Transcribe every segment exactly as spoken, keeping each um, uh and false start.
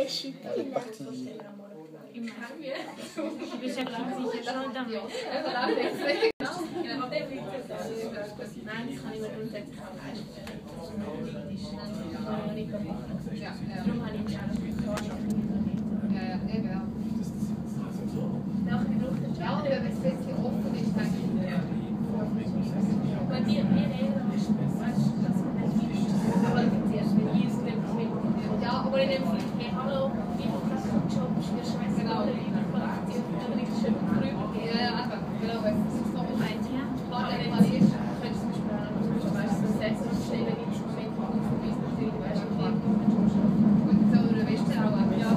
Elle est partie. Je beschäftige sich ja schon damit. Nein, das kann ich mir grundsätzlich auch leisten. Darum habe ich Ja, ja, eben, ja. Ja, und wenn es ein bisschen offen ist, dann weil wir, wir Eltern, weißt du, dass man nicht viel qualifiziert, wenn ich es nicht mit. Ja, aber in dem Fall, hey, hallo, wie du kannst einen Job, ist mir scheißegal, wie du qualifiziert bist, dann liegst du schon drüber. ja, ja, einfach, genau, wenn es so Meint ihr? klar, wenn es ist, könntest du zum Beispiel auch noch, du weißt, so Sesselstellen gibt es mit Verweisen natürlich, du weißt, wie gut, so eine Westerau, aber ja,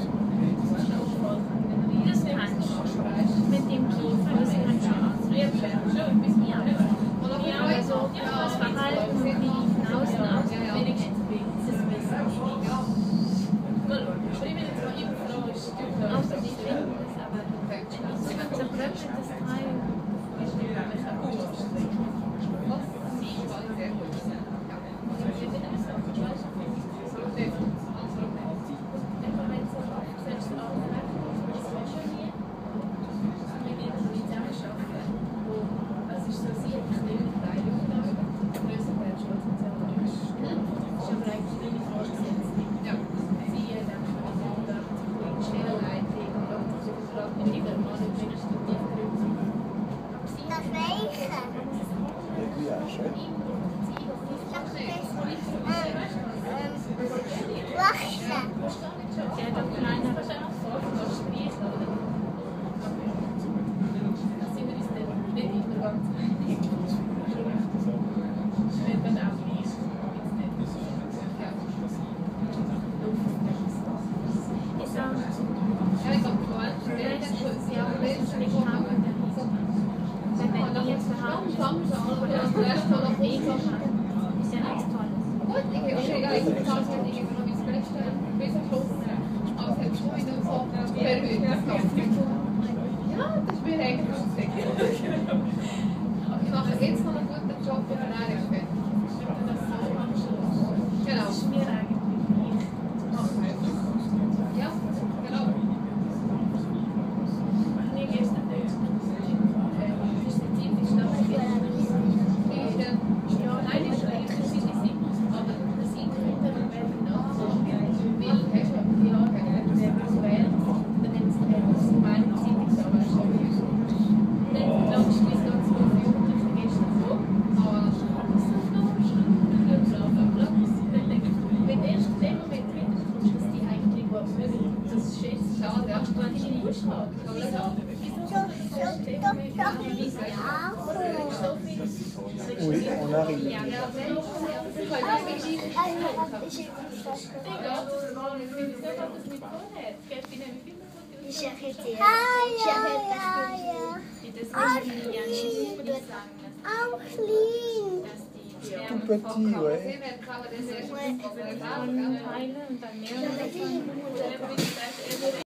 Das kannst du. Mit dem Kiefer, das kannst du auch. Früher schon bis mir. Ja, also das Verhalten, wie die Außen aus, wenigstens das Wissen. Gut, aber ich bin jetzt mal eben froh, ich stimme auch, dass ich finde, das aber zerbröckelt das Teil. Ich bin aber ich habe nicht was. sehr gut. Ich bin das auch nicht falsch. Einfach wenn es so selbst aufhört, das war schon hier. Wir gehen zusammen arbeiten. Also ist so sehr kleine Teile größer werden schon sozial. Das ist aber eigentlich meine Vorgesetzte. Ja. Sie dann miteinander die Stellenleitung und so gefragt, wenn ich dann mal in meiner Studie gründen. Das welche? Ja, schön. Wachsen. Der hat auch kleine Gespräche. Da sind wir uns dann nicht immer ganz einig. Ich will dann auch nicht. Ich sage, Ja, ich glaube, du meinst, das wenn ist es ja auch nicht haben. Wenn wir jetzt behaupten, oder erst mal noch nicht so ist ja nichts Tolles. gut, ich habe ja eigentlich gesagt, dass ich noch bis bis am Schluss, aber es hat schon wieder so verwirrt. Ja, das ist mir eigentlich lustig. Ich mache jetzt noch einen guten Job und dann ist es fertig. Genau. Das ist mir eigentlich Ja, genau. nicht gestern nicht. Das ist die Zeit, ist noch viel. Ja, nein, das ist eigentlich sie nicht. Aber das sind Kinder, die werden auch so geil. Weil, weißt du, die Jahre werden gewählt, dann haben sie die Meinung, sie nicht so, weißt du. Und dann glaubst du, es ganz gut für Jugendliche gestern so. Aber das ist noch schlimm. Wenn erst in dem Moment mitbekommst, dass die eigentlich gut mögen, das ist schätzt, schade, ja, du hast deine Ausschlag. Aber das auch, wieso So, so, so, so, Oui, on arrive. ja, ja, wenn ich Ich arrête. Ich arrête Auch lieb. Tout petit, ouais. Sie werden aber das erst Teile und dann mehr.